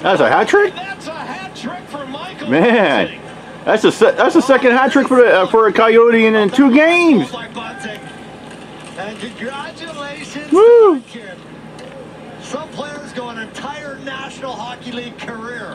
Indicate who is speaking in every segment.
Speaker 1: That's a hat trick.
Speaker 2: That's a hat trick for Michael.
Speaker 1: Man, that's the second hat trick for a Coyote in 2 games.
Speaker 3: And congratulations,
Speaker 1: Woo!
Speaker 3: kid. Some players go an entire National Hockey League career.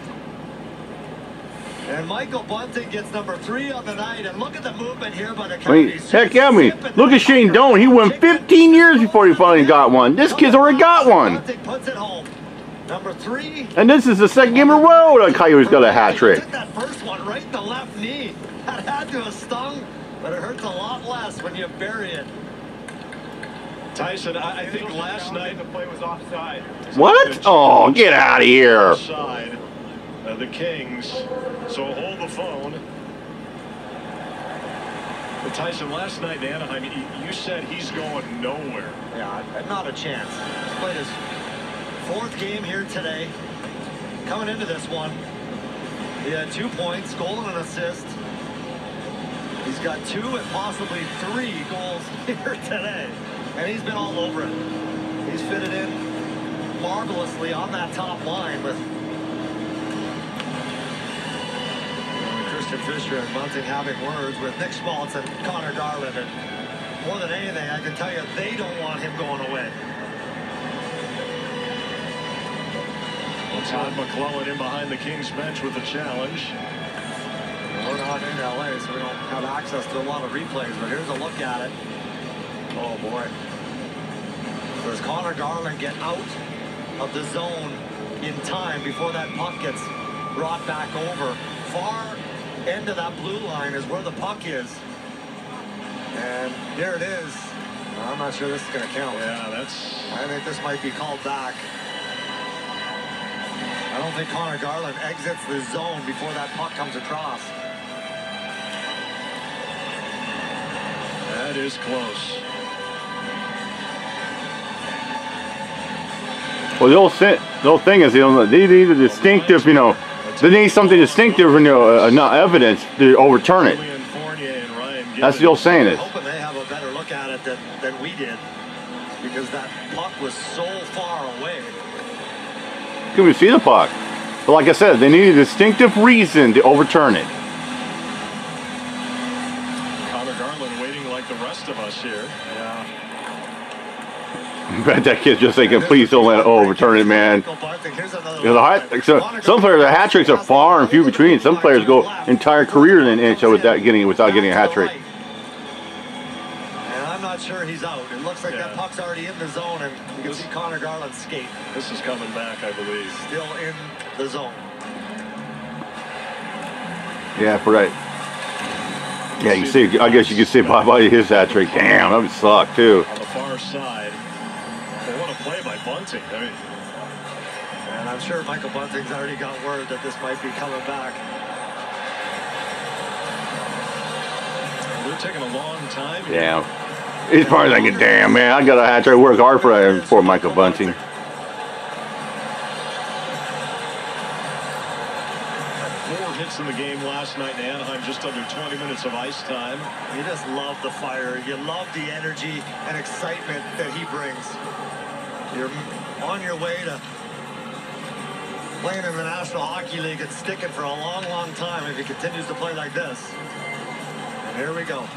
Speaker 3: And Michael Bunting gets number 3 on the night. And look at the movement here by the Coyotes.
Speaker 1: Heck yeah, look at Shane Doan. He went 15 years before he finally got one. This kid's already got one.
Speaker 3: Bunting puts it home. Number 3.
Speaker 1: And this is the second game in a row that Coyotes got a hat trick.
Speaker 3: Took that first one right in the left knee. That had to have stung, but it hurts a lot less when you bury it.
Speaker 2: Tyson, I think last night the play was offside.
Speaker 1: What? Oh, get out of here.
Speaker 2: Offside. The Kings. So hold the phone. But Tyson, last night in Anaheim, you said he's going nowhere.
Speaker 3: Yeah, not a chance. He's played his 4th game here today. Coming into this one, he had 2 points, goal and an assist. He's got 2 and possibly 3 goals here today. And he's been all over it. He's fitted in marvelously on that top line with Christian Fisher and Bunting having words with Nick Schmaltz and Connor Garland. And more than anything, I can tell you they don't want him going away.
Speaker 2: Well, Todd McClellan in behind the Kings bench with a challenge.
Speaker 3: We're not in LA, so we don't have access to a lot of replays, but here's a look at it. Oh boy. Does Connor Garland get out of the zone in time before that puck gets brought back over? Far end of that blue line is where the puck is. And here it is. I'm not sure this is going to count.
Speaker 2: Yeah,
Speaker 3: I think this might be called back. I don't think Connor Garland exits the zone before that puck comes across.
Speaker 2: That is close.
Speaker 1: Well, the whole thing is, they need a distinctive, they need something distinctive, not evidence to overturn it. That's the old saying is.
Speaker 3: I'm hoping they have a better look at it than we did, because that puck was so far away.
Speaker 1: Can we see the puck? But like I said, they need a distinctive reason to overturn it.
Speaker 2: Connor Garland waiting like the rest of us here.
Speaker 3: Yeah.
Speaker 1: I bet that kid's just thinking, please don't let it overturn it, man. Some players, the hat tricks are far and few between. Some players go entire career in the NHL without getting a hat trick.
Speaker 3: And I'm not sure he's out. It looks like that puck's already in the zone, and you can see Connor Garland skate.
Speaker 2: This is coming back, I believe.
Speaker 3: Still in the zone.
Speaker 1: Yeah, for that. Yeah, you can see. I guess you can see by his hat trick. Damn, that would suck too.
Speaker 2: On the far side. Well, what a play by Bunting. I mean,
Speaker 3: and I'm sure Michael Bunting's already got word that this might be coming back.
Speaker 2: They're taking a long time.
Speaker 1: Yeah. He's probably thinking, damn, man, I got a hat trick. Work hard for Michael Bunting.
Speaker 2: 4 hits in the game last night in Anaheim, just under 20 minutes of ice time.
Speaker 3: You just love the fire. You love the energy and excitement that he brings. You're on your way to playing in the National Hockey League and sticking for a long, long time if he continues to play like this. And here we go.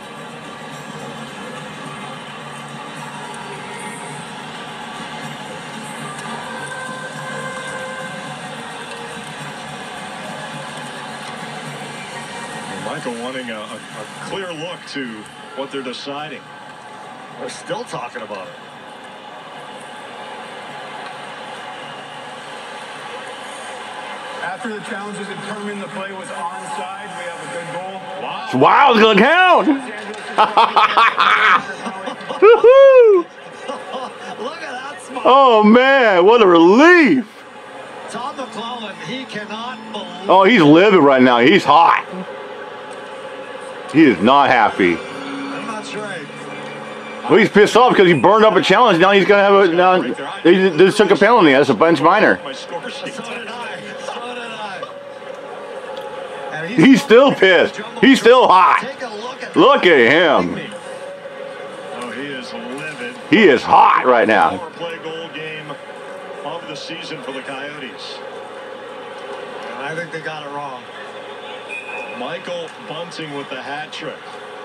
Speaker 2: Michael wanting a clear look to what they're deciding.
Speaker 3: We're still talking about it.
Speaker 4: After the challenge was determined, the play was onside. We have a good goal.
Speaker 2: Wow.
Speaker 1: Wow, it's gonna count.
Speaker 3: Look at that smile.
Speaker 1: Oh man, what a relief.
Speaker 3: Todd McClellan, he cannot believe.
Speaker 1: Oh, he's livid right now. He's hot. He is not happy.
Speaker 3: I'm not sure.
Speaker 1: Well, he's pissed off because he burned up a challenge. Now he's gonna have a. Now they just took a penalty. That's a bench minor.
Speaker 3: So did I. So did I. And
Speaker 1: He's still pissed. He's still hot.
Speaker 3: Take a
Speaker 1: Look at him.
Speaker 2: Oh, he is livid.
Speaker 1: He is hot right now.
Speaker 2: Power play goal game of the season for the Coyotes.
Speaker 3: And I think they got it wrong.
Speaker 2: Michael Bunting with the hat trick.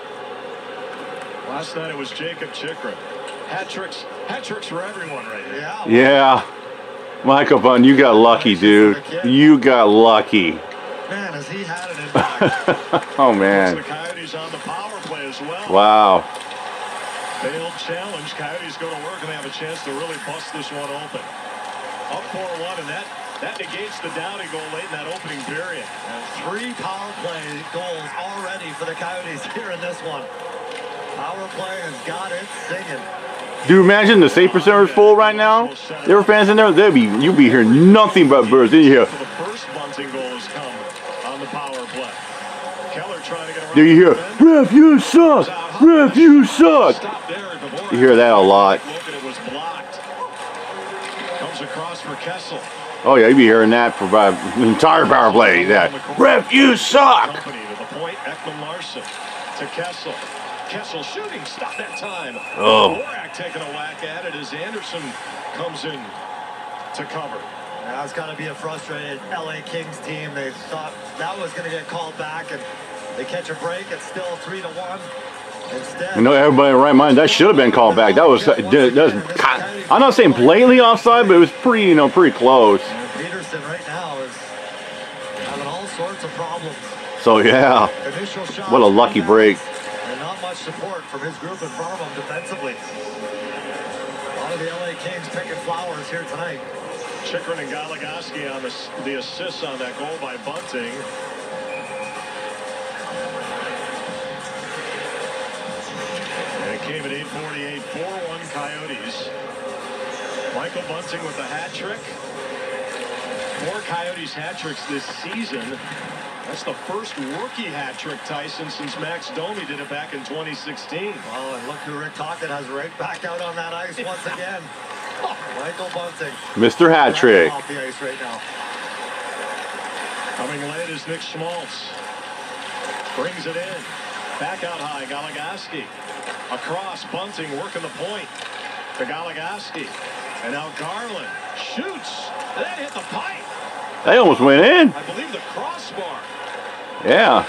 Speaker 2: Last night it was Jacob Chikrin. Hat tricks for everyone right now.
Speaker 3: Yeah.
Speaker 1: Yeah. Michael Bunting, you got lucky, dude. You got lucky.
Speaker 3: Man, has he had an impact.
Speaker 1: Oh, man.
Speaker 2: The Coyotes on the power play as well.
Speaker 1: Wow.
Speaker 2: Failed challenge. Coyotes go to work and they have a chance to really bust this one open. Up 4-1, and that negates the Downey goal late in that opening period.
Speaker 3: And 3 power play goals already for the Coyotes here in this one. Power play has got it singing.
Speaker 1: Dude, imagine the save percentage full right now. There were fans in there. You'd be hearing nothing but birds. Then you hear.
Speaker 2: The first bunting goal has come on the power play. Keller trying to get around.
Speaker 1: Do you hear? Ref, you suck. Ref, you suck. You hear that a lot.
Speaker 2: It was blocked. Comes across for Kessel.
Speaker 1: Oh yeah, you'd be hearing that for the entire power play. That ref, you suck.
Speaker 2: Company to the point. Ekman Larson to Kessel. Kessel shooting, stop that time.
Speaker 1: Oh.
Speaker 2: Borak taking a whack at it as Anderson comes in to cover.
Speaker 3: Now it's got to be a frustrated LA Kings team. They thought that was going to get called back, and they catch a break. It's still 3-1. Instead,
Speaker 1: You know, everybody in their right mind, that should have been called back. That was I'm not saying blatantly offside, but it was pretty, pretty close.
Speaker 3: and Peterson right now is having all sorts of problems.
Speaker 1: So yeah,
Speaker 3: Initial shot.
Speaker 1: what a lucky break.
Speaker 3: And not much support from his group in front of him defensively. A lot of the LA Kings picking flowers here tonight.
Speaker 2: Chikrin and Goligoski on the assists on that goal by Bunting. And it came at 8:48, 4-1 Coyotes. Michael Bunting with the hat trick. 4 Coyotes hat tricks this season. That's the first rookie hat trick, Tyson, since Max Domi did it back in 2016.
Speaker 3: Well, and look who Rick Tocchet has right back out on that ice once again. Michael Bunting.
Speaker 1: Mr. Hat Trick.
Speaker 3: Off the ice right now.
Speaker 2: Coming late is Nick Schmaltz. Brings it in. Back out high, Goligoski. Across, Bunting working the point to Goligoski. And now Garland shoots. That hit the pipe.
Speaker 1: They almost went in.
Speaker 2: I believe the crossbar.
Speaker 1: Yeah.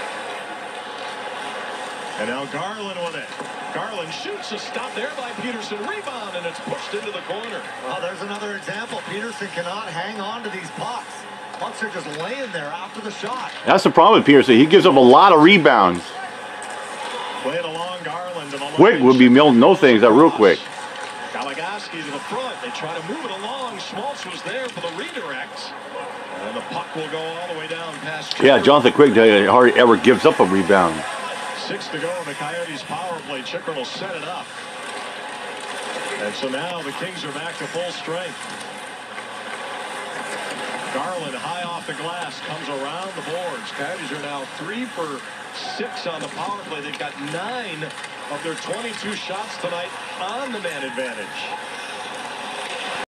Speaker 2: And now Garland with it. Garland shoots, a stop there by Peterson. Rebound, and it's pushed into the corner.
Speaker 3: Well, there's another example. Peterson cannot hang on to these pucks. Pucks are just laying there after the shot.
Speaker 1: That's the problem with Pearson. He gives up a lot of rebounds.
Speaker 2: Played along Garland.
Speaker 1: Quick would be milking those things out real quick.
Speaker 2: Goligoski to the front. They try to move it along. Schmaltz was there for the redirect. And the puck will go all the way down past.
Speaker 1: Yeah, Jonathan Quick hardly ever gives up a rebound.
Speaker 2: 6 to go in the Coyotes power play. Chikrin will set it up. And so now the Kings are back to full strength. Garland high off the glass, comes around the boards. Coyotes are now 3 for 6 on the power play. They've got 9 of their 22 shots tonight on the man advantage.